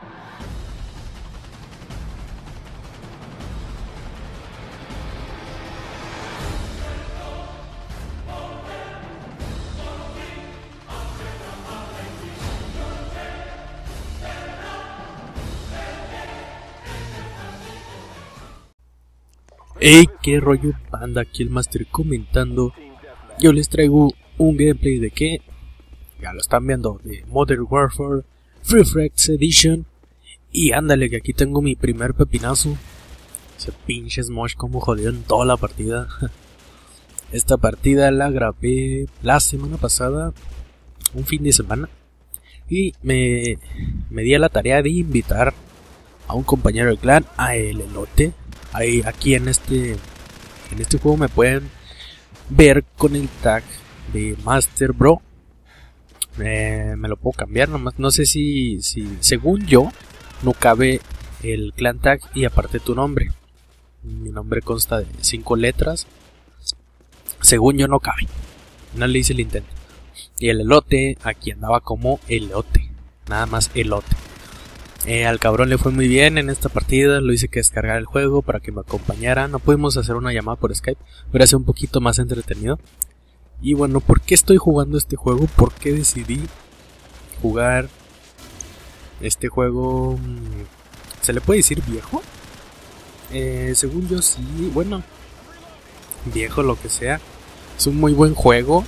Hey, qué rollo banda, aquí el Master comentando. Yo les traigo un gameplay de que ya lo están viendo, de Modern Warfare Free Flex Edition. Y ándale, que aquí tengo mi primer pepinazo. Ese pinche Smosh como jodió en toda la partida. Esta partida la grabé la semana pasada, un fin de semana, y me di a la tarea de invitar a un compañero del clan, a el Elote. Aquí en este juego me pueden ver con el tag de Master Bro. Me lo puedo cambiar nomás. No sé si según yo no cabe el clan tag y aparte tu nombre. Mi nombre consta de 5 letras. Según yo no cabe. No le hice el intento. Y el Elote aquí andaba como Elote. Nada más Elote. Al cabrón le fue muy bien en esta partida, lo hice que descargar el juego para que me acompañara. No pudimos hacer una llamada por Skype, pero hace un poquito más entretenido. Y bueno, ¿por qué estoy jugando este juego? ¿Por qué decidí jugar este juego? ¿Se le puede decir viejo? Según yo sí, bueno, viejo lo que sea. Es un muy buen juego.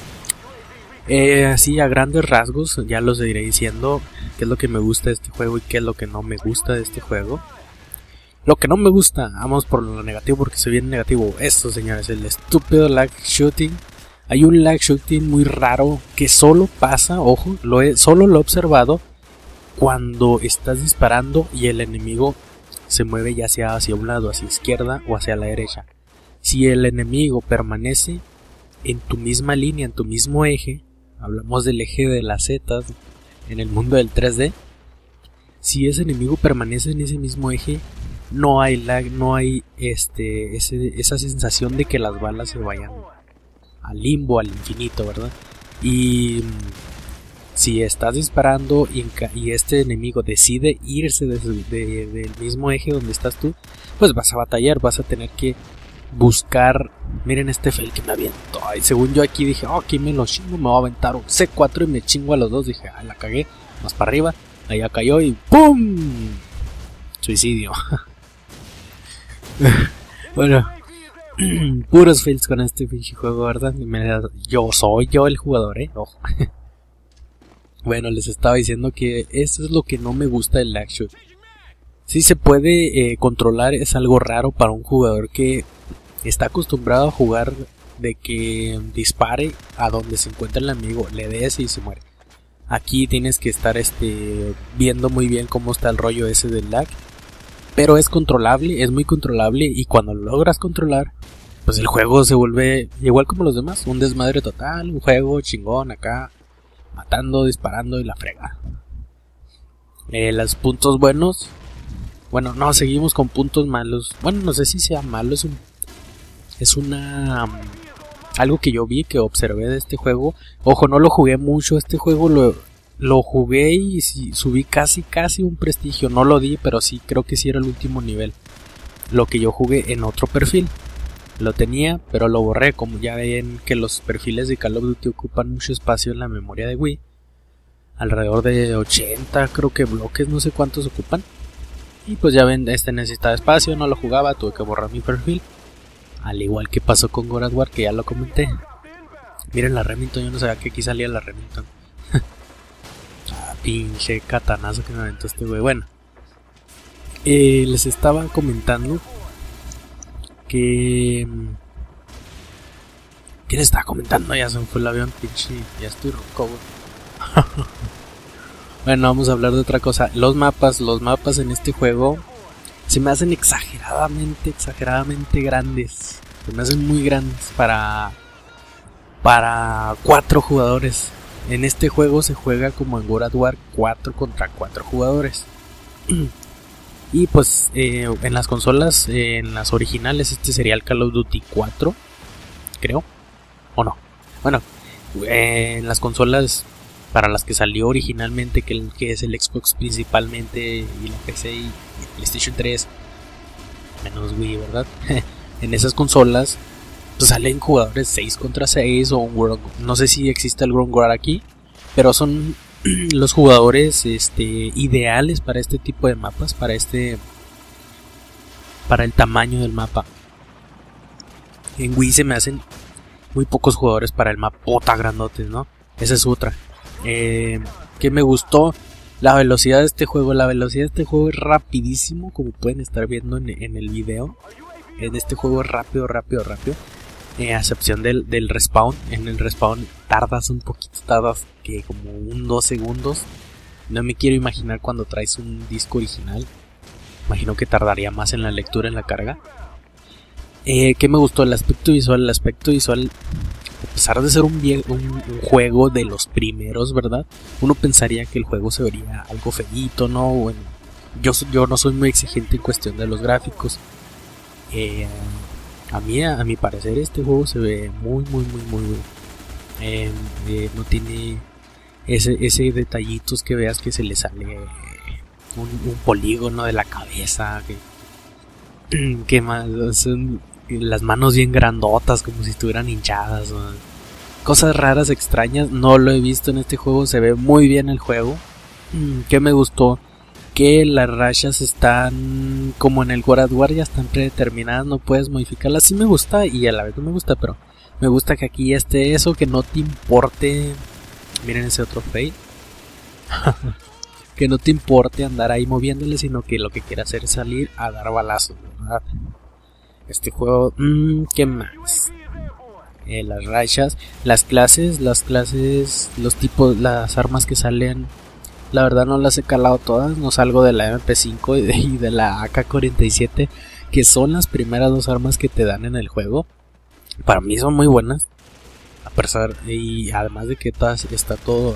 Así a grandes rasgos ya los iré diciendo qué es lo que me gusta de este juego y qué es lo que no me gusta de este juego. Lo que no me gusta, vamos por lo negativo porque se viene negativo. Esto, señores, el estúpido lag shooting. Hay un lag shooting muy raro que solo pasa, ojo, solo lo he observado cuando estás disparando y el enemigo se mueve ya sea hacia un lado, hacia izquierda o hacia la derecha. Si el enemigo permanece en tu misma línea, en tu mismo eje, hablamos del eje de las zetas en el mundo del 3D. Si ese enemigo permanece en ese mismo eje, no hay lag, no hay esa sensación de que las balas se vayan al limbo, al infinito, ¿verdad? Y si estás disparando y este enemigo decide irse del mismo eje donde estás tú, pues vas a batallar, vas a tener que buscar. Miren este fail que me aviento. Ay, según yo aquí dije, aquí me lo chingo, me voy a aventar un C4 y me chingo a los dos. Dije, la cagué, más para arriba, allá cayó y ¡pum! Suicidio. Bueno, puros fails con este pinche juego, ¿verdad? Soy yo el jugador, ojo. Bueno, les estaba diciendo que eso es lo que no me gusta del lag shoot. Sí se puede controlar, es algo raro para un jugador que está acostumbrado a jugar de que dispare a donde se encuentra el enemigo, le des y se muere. Aquí tienes que estar viendo muy bien cómo está el rollo ese del lag. Pero es controlable, es muy controlable, y cuando lo logras controlar, pues el juego se vuelve igual como los demás, un desmadre total, un juego chingón acá, matando, disparando y la frega. Los puntos buenos, bueno, no, seguimos con puntos malos. Bueno, no sé si sea malo, es algo que yo vi, que observé de este juego. Ojo, no lo jugué mucho, este juego lo jugué y subí casi un prestigio. No lo di, pero sí, creo que sí era el último nivel. Lo que yo jugué en otro perfil. Lo tenía, pero lo borré. Como ya ven que los perfiles de Call of Duty ocupan mucho espacio en la memoria de Wii. Alrededor de 80, creo que bloques, no sé cuántos ocupan. Y pues ya ven, necesitaba espacio, no lo jugaba, tuve que borrar mi perfil. Al igual que pasó con God of War, que ya lo comenté. Miren la Remington, yo no sabía que aquí salía la Remington. Pinche catanazo que me aventó este güey. Bueno, les estaba comentando que... ¿Qué les estaba comentando? Ya se me fue el avión, pinche. Ya estoy ronco, güey. Bueno, vamos a hablar de otra cosa. Los mapas en este juego se me hacen exageradamente grandes. Se me hacen muy grandes para 4 jugadores. En este juego se juega como en God of War, 4 contra 4 jugadores. Y pues en las consolas, en las originales, este sería el Call of Duty 4, creo, o no. Bueno, en las consolas para las que salió originalmente, que es el Xbox principalmente, y la PC y el PlayStation 3, menos Wii, ¿verdad? En esas consolas pues salen jugadores 6 contra 6 o un World, no sé si existe el World War aquí, pero son los jugadores ideales para este tipo de mapas, para el tamaño del mapa. En Wii se me hacen muy pocos jugadores para el mapota grandotes, ¿no? Esa es otra. Que me gustó la velocidad de este juego. La velocidad de este juego es rapidísimo, como pueden estar viendo en el video. En este juego es rápido. A excepción del respawn. En el respawn tardas un poquito, tardas que como 2 segundos. No me quiero imaginar cuando traes un disco original. Imagino que tardaría más en la lectura, en la carga. ¿Qué me gustó? El aspecto visual. El aspecto visual, a pesar de ser un juego de los primeros, ¿verdad? Uno pensaría que el juego se vería algo feíto, ¿no? Bueno, yo no soy muy exigente en cuestión de los gráficos. A mi parecer este juego se ve muy bien. No tiene ese detallitos que veas que se le sale un polígono de la cabeza. Que más son las manos bien grandotas, como si estuvieran hinchadas, ¿no? Cosas raras, extrañas. No lo he visto en este juego. Se ve muy bien el juego. ¿Qué me gustó? Que las rachas están como en el God of War, ya están predeterminadas, no puedes modificarlas. Sí me gusta y a la vez no me gusta, pero me gusta que aquí esté eso, que no te importe. Miren ese otro fail. Que no te importe andar ahí moviéndole, sino que lo que quieras hacer es salir a dar balazos, ¿verdad? Este juego, ¿qué más? Las rachas, las clases, los tipos, las armas que salen. La verdad no las he calado todas, no salgo de la MP5 y de la AK-47, que son las primeras 2 armas que te dan en el juego. Para mí son muy buenas, a pesar, y además de que está todo.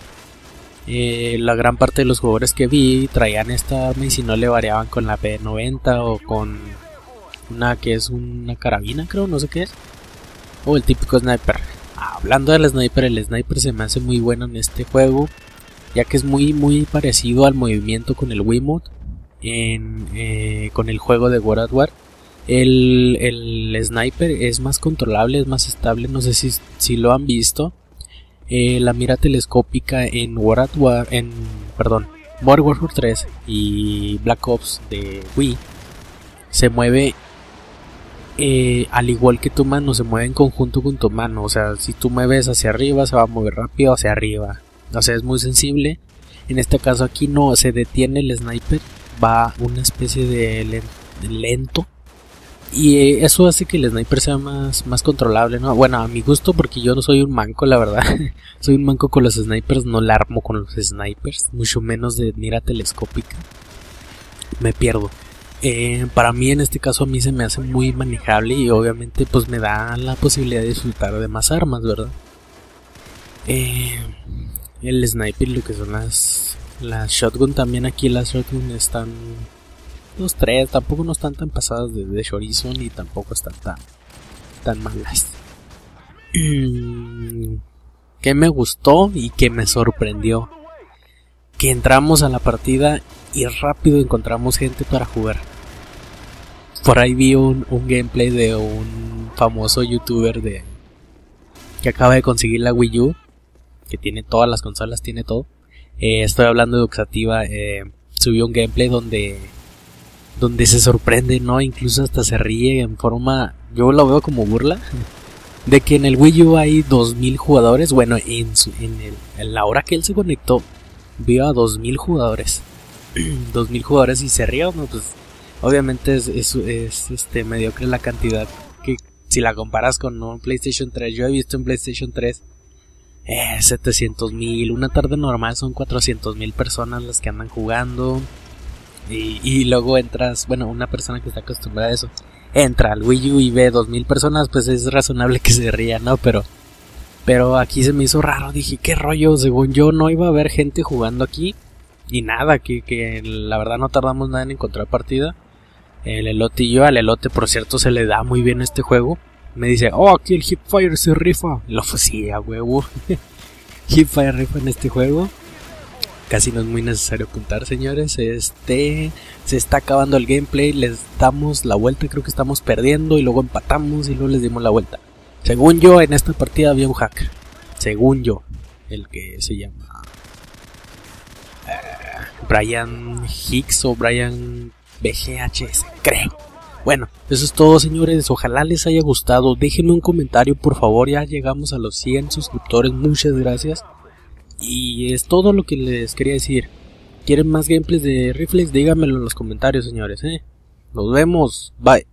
La gran parte de los jugadores que vi traían esta arma y si no le variaban con la P90 o con una que es una carabina, creo, no sé qué es, o el típico sniper. Hablando del sniper, el sniper se me hace muy bueno en este juego, ya que es muy parecido al movimiento con el Wiimote con el juego de God of War. El sniper es más controlable, es más estable, no sé si lo han visto. La mira telescópica en Modern Warfare 3 y Black Ops de Wii se mueve al igual que tu mano, se mueve en conjunto con tu mano. O sea, si tú mueves hacia arriba, se va a mover rápido hacia arriba. O sea, es muy sensible. En este caso aquí no, se detiene el sniper, va una especie de lento. Y eso hace que el sniper sea más controlable, ¿no? Bueno, a mi gusto, porque yo no soy un manco, la verdad. Soy un manco con los snipers, no la armo con los snipers, mucho menos de mira telescópica. Me pierdo. Para mí, en este caso, a mí se me hace muy manejable y obviamente pues me da la posibilidad de disfrutar de más armas, ¿verdad? El sniper, lo que son las shotgun, también aquí las shotgun están... Los 3 tampoco no están tan pasadas de chorizo ni tampoco están tan malas. Que me gustó y que me sorprendió, que entramos a la partida y rápido encontramos gente para jugar. Por ahí vi un gameplay de un famoso youtuber que acaba de conseguir la Wii U, que tiene todas las consolas, tiene todo. Estoy hablando de Uxativa. Subió un gameplay donde se sorprende, ¿no? Incluso hasta se ríe en forma, yo lo veo como burla, de que en el Wii U hay 2000 jugadores. Bueno, en la hora que él se conectó, vio a 2000 jugadores. 2000 jugadores y se rió, ¿no? Pues obviamente es mediocre la cantidad, que si la comparas con un PlayStation 3, yo he visto en PlayStation 3 700,000, una tarde normal son 400,000 personas las que andan jugando. Y luego entras, bueno, una persona que está acostumbrada a eso, entra al Wii U y ve 2000 personas, pues es razonable que se ría, ¿no? Pero aquí se me hizo raro, dije, ¿qué rollo? Según yo no iba a haber gente jugando aquí. Y nada, que la verdad no tardamos nada en encontrar partida. El elote y yo, al elote por cierto se le da muy bien este juego. Me dice, oh, aquí el Hipfire se rifa. Lo sí, a huevo. Hipfire Riff en este juego. Casi no es muy necesario apuntar, señores. Se está acabando el gameplay. Les damos la vuelta. Creo que estamos perdiendo y luego empatamos y luego les dimos la vuelta. Según yo, en esta partida había un hacker. Según yo, el que se llama Brian Hicks o Brian BGHS, creo. Bueno, eso es todo, señores. Ojalá les haya gustado. Déjenme un comentario, por favor. Ya llegamos a los 100 suscriptores. Muchas gracias. Y es todo lo que les quería decir. ¿Quieren más gameplays de rifles? Díganmelo en los comentarios, señores. Nos vemos. Bye.